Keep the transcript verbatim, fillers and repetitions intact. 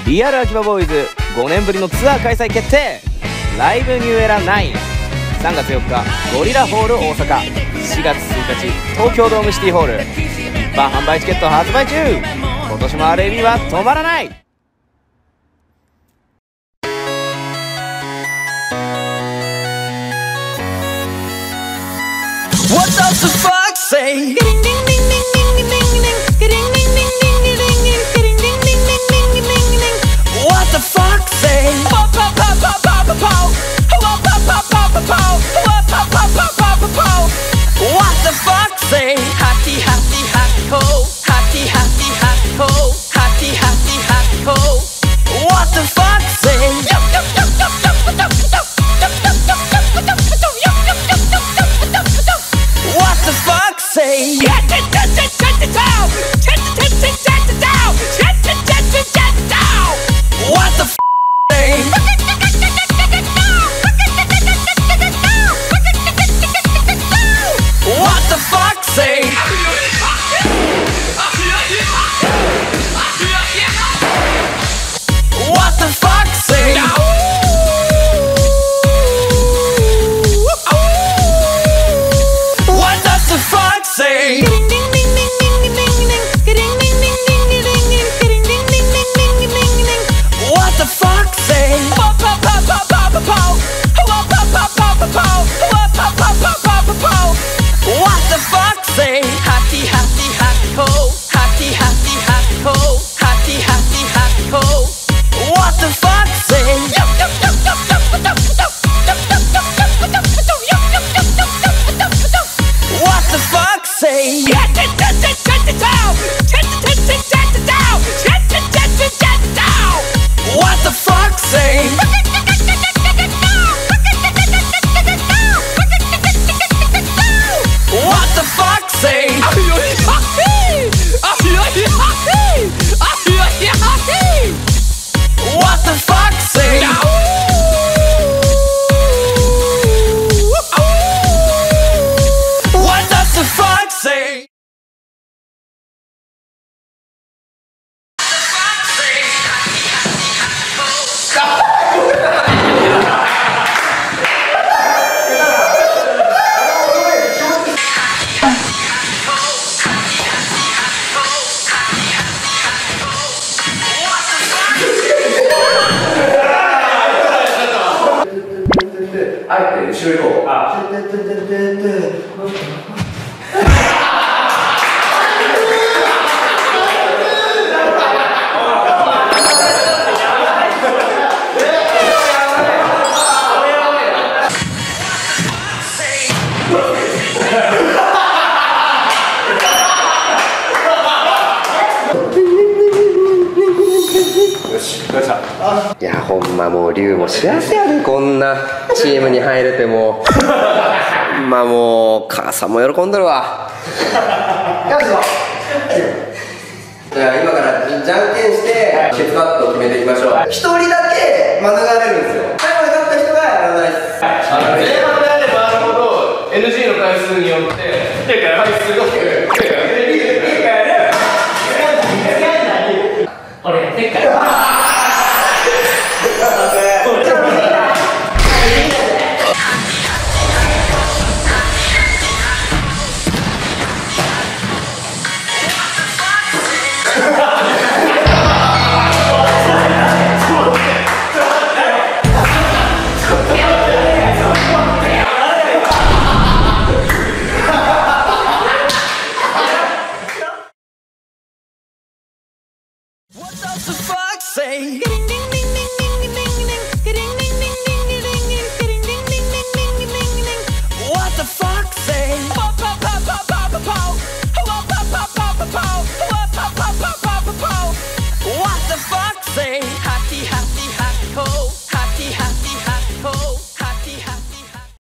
リアル秋葉ボーイズごねんぶりのツアー開催決定。ライブニューエラナイン、さんがつよっかゴリラホール大阪、しがつついたち東京ドームシティホール、一般販売チケット発売中。今年も アールエービー は止まらない。 What does the fuck say? What the fuck say? What the fuck say? Happy happy happy ho, happy happy happy ho, happy happy happy ho. What the fuck say? What the fuck say? Shut it, shut it, shut it down. Shut it, shut it, shut it down. Shut it, shut it, shut it down. What the f say? What the fuck say? What the fuck say? What does the fuck say? What the fuck say? What the fuck say? Happy happy happy ho, happy happy happy ho, happy happy happy ho. What the fuck say? What the fuck say? Shut it, shut it, shut it down. Shut it, shut it, shut it down. Shut it, shut it, shut it down. What the fuck say? What the fuck say? What the fuck say? What does the fuck say? あえて後ろ行こう。あいやほんまもう龍も幸せやで、こんなチームに入れてもまあもう母さんも喜んどるわ。じゃあ今からじゃんけんしてケツバットを決めていきましょう。一人だけ免れるんですよ。最後に勝った人がやらないです。前半であればあるほど エヌジー の回数によって回数が増える。俺やってっから